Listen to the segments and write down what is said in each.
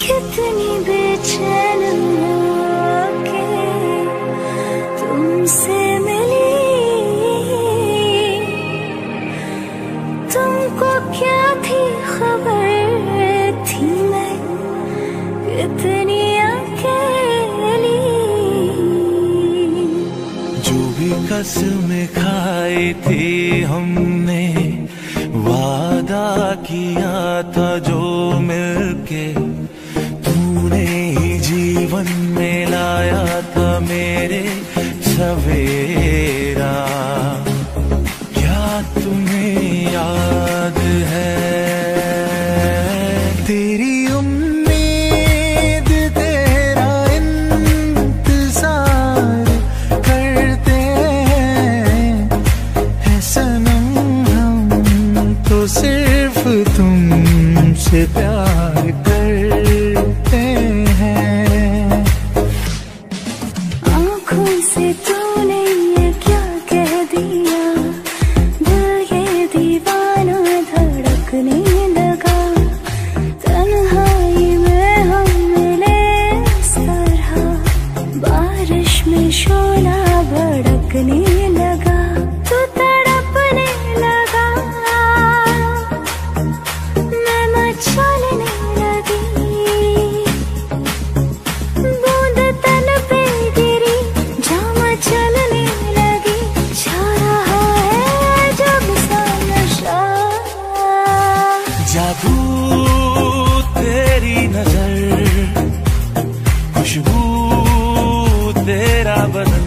कितनी बेचैन होके तुमसे मिली, तुमको क्या थी खबर थी मैं कितनी अकेली। जो भी कसमें खाई थी हमने, वादा किया था जो मिलके तूने ही जीवन में लाया था मेरे सवेरा। क्या तुम्हें याद है तेरी उम्मीद तेरा इंतजार करते हैं सनम, हम तो सिर्फ तुमसे प्यार करते हैं। आँखों से तूने ये क्या कह दिया, दिल ये दीवाना धड़कने लगा। तन्हाई में हम मिले इस तरह, बारिश में शोला भड़कने लगा। तू तड़पने लगा, मैं मचलने लगी। बूंद तन पे गिरी, जाम चलने लगी। छा रहा है जब सा नशा, जादू तेरी नजर, खुशबू तेरा बदन।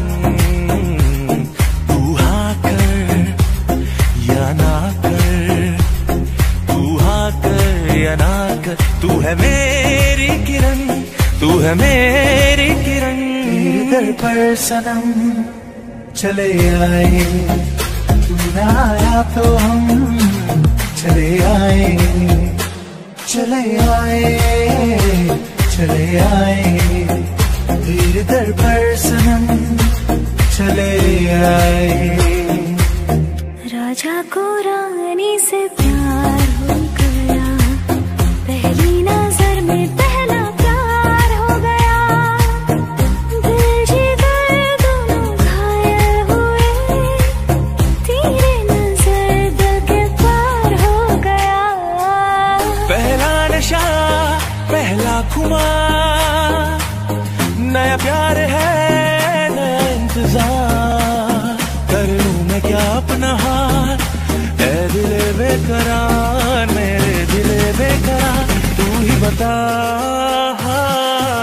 तू हाँ कर या ना कर, तू हाँ कर या ना कर, तू है मेरी किरण, तू है मेरी किरण। तेरे दर पर सनम चले आए, तू ना आया तो हम चले आए, चले आए, चले आए। तेरे दर पर सनम चले आए। राजा को रानी से प्यार हो गया, पहली नजर में पहला प्यार हो गया। दिल जिगर दोनों घायल हुए, तेरे नजर दिल के पार हो गया। पहला नशा पहला खुमार, नया प्यार है नया इंतजार। कर लूं मैं क्या अपना हार, ऐ दिले बेकरार, मेरे दिले बेकरार, तू ही बता।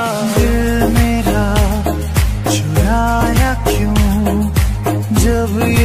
दिल मेरा चुराया क्यों, जब